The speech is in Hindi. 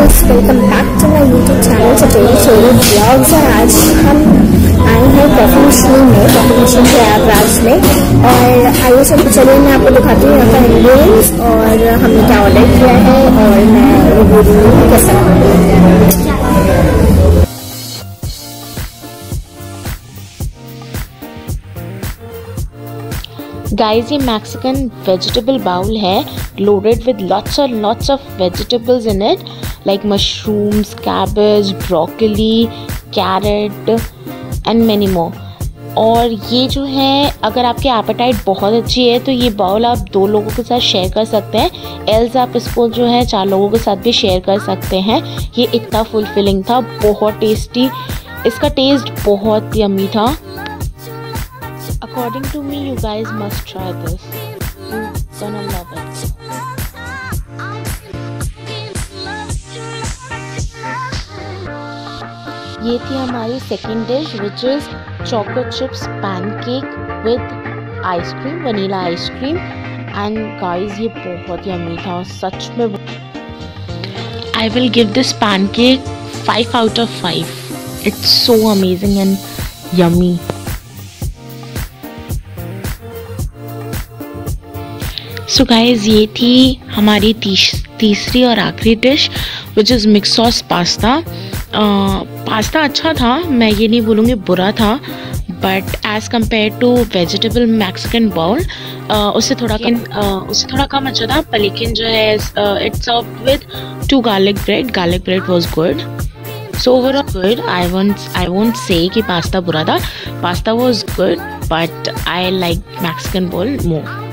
Guys, welcome back to my YouTube channel Chatori Chori blogs. और आज हम आए हैं कॉफी मशीन के प्रयागराज में। और आइए चलिए मैं आपको दिखाती हूँ यहाँ का इंग्रेडिएंट्स और हमने क्या ऑर्डर किया है और मैं रिव्यू दूँगी कैसा। गाइस, ये मैक्सिकन वेजिटेबल बाउल है loaded with lots of vegetables in it, like mushrooms, cabbage, broccoli, carrot and many more. और ये जो है, अगर आपकी एपेटाइट बहुत अच्छी है तो ये बाउल आप 2 लोगों के साथ शेयर कर सकते हैं, एल्स आप इसको जो है 4 लोगों के साथ भी शेयर कर सकते हैं। ये इतना फुलफिलिंग था, बहुत टेस्टी, इसका टेस्ट बहुत यम्मी था। According to me, you guys must try this. You're gonna love it. ये थी हमारी second dish, which is chocolate chips pancake with ice cream, vanilla ice cream. And guys, ये बहुत yummy था, सच में। I will give this pancake 5 out of 5. It's so amazing and yummy. So guys, ये थी हमारी तीसरी और आखिरी डिश, which is mix sauce pasta. Pasta अच्छा था, मैं ये नहीं बोलूँगी बुरा था, but as compare to vegetable Mexican bowl उससे थोड़ा कम अच्छा था। पर लेकिन जो है it's served with 2 garlic bread was good. So overall good. I won't say कि पास्ता बुरा था, pasta was good, but I like Mexican bowl more.